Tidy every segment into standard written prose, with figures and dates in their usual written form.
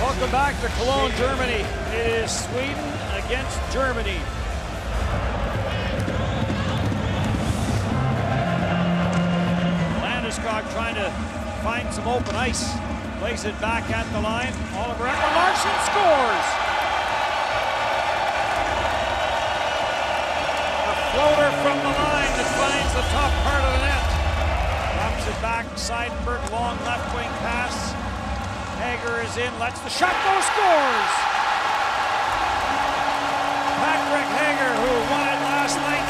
Welcome back to Cologne, Germany. It is Sweden against Germany. Landeskog trying to find some open ice. Plays it back at the line. Oliver Ekman-Larsson scores! A floater from the line that finds the top part of the net. Drops it back, Seidenberg, long left wing pass. Hager is in, lets the shot go, scores! Patrick Hager, who won it last night.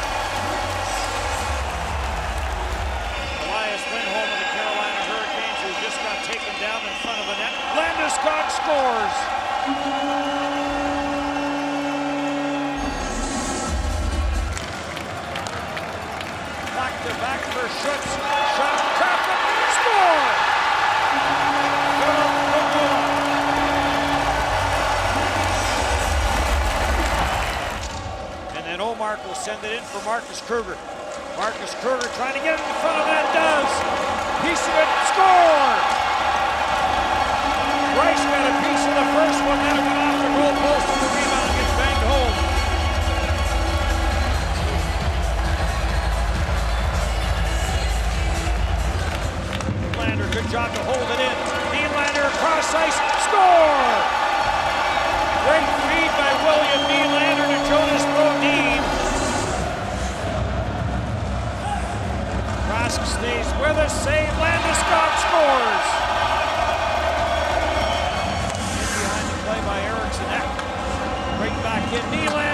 Elias Lindholm of the Carolina Hurricanes, who just got taken down in front of the net. Landeskog scores! Back to back for Schutz. Shot, trapped it, score! And then Omark will send it in for Marcus Kruger. Marcus Kruger trying to get it in front of that, does. Piece of it, score! Bryce got a piece of the first one, then it went off the goal post and the rebound gets banged home. Nylander, good job to hold it in. Nylander across ice, score! Great feed by William Nylander to Jonas Brodin. Rask stays with us, save, Landeskog scores! In behind the play by Eriksson Ek. Right back in, Nylander.